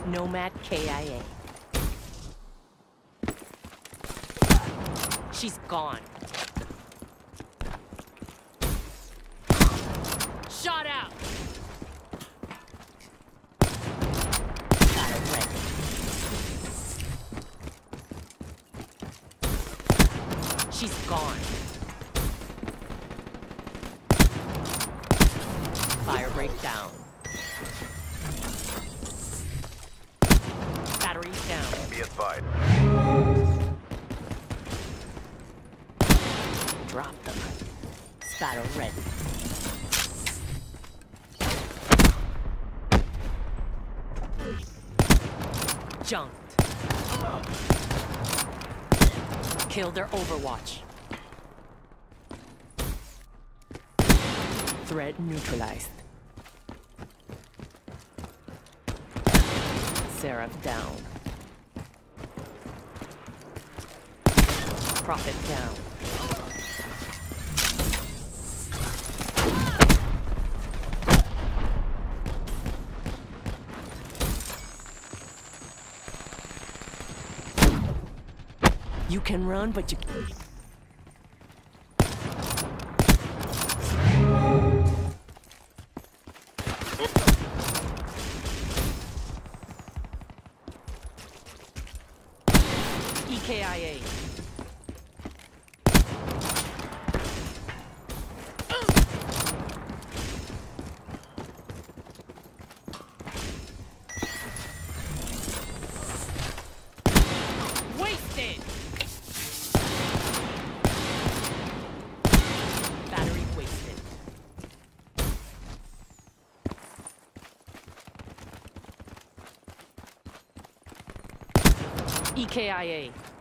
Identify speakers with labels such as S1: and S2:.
S1: Nomad KIA. She's gone. Shot out! Got it ready. She's gone. Fire break down. Batteries down.
S2: Be advised.
S1: Drop them. Spatter ready. Junked. Kill their Overwatch. Threat neutralized. Seraph down. Prophet down. You can run, but you can't. EKIA. Wasted! Battery wasted. EKIA.